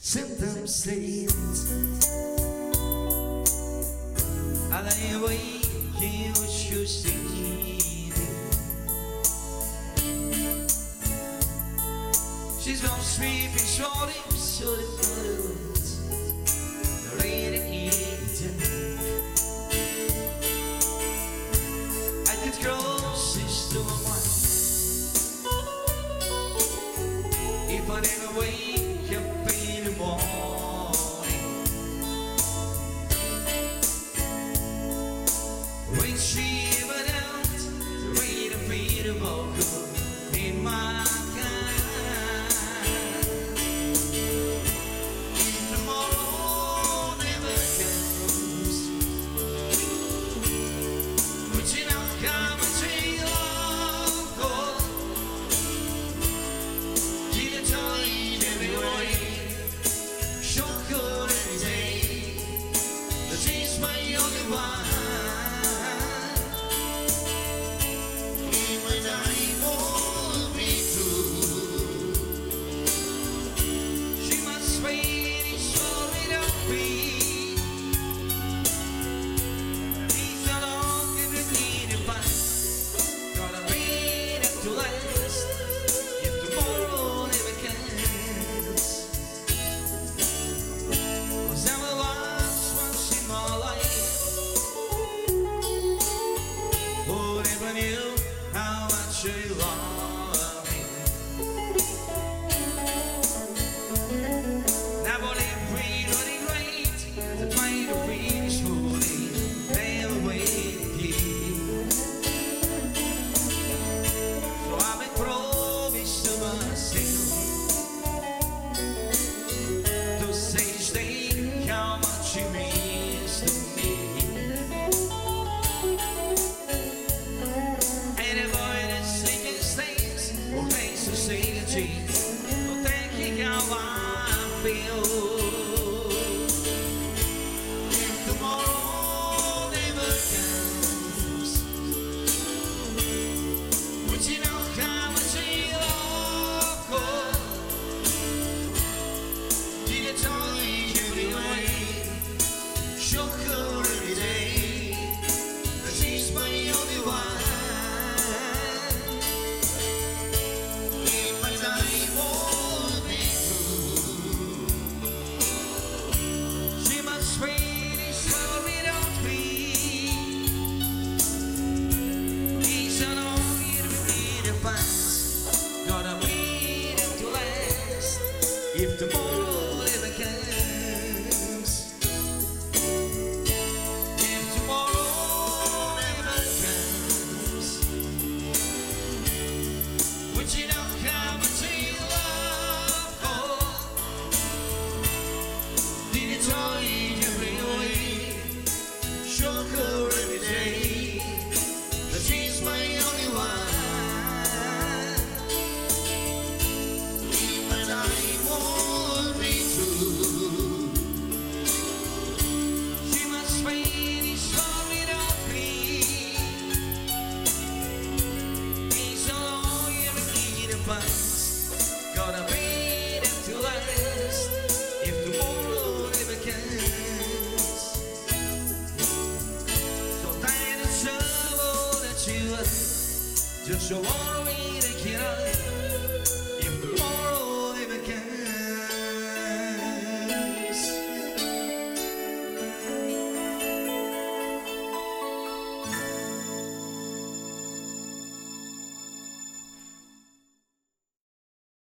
Sometimes say I lay awake and wish you see. She's gone sweeping shorty, so the clothes the radiator. I get closest to my wife. If I never wake up in the morning, when she went out to read a freedom book in my kind. If tomorrow never comes, would you not come and take love gold? Did it tell you every way? Shock her every day. But she's my only one. If tomorrow never comes, if tomorrow never comes, would you not come and take love? Oh, did it tell you every way? Shock her every day, that she's my only one. Gotta be there to last if tomorrow never comes. So tie the trouble that you have, just so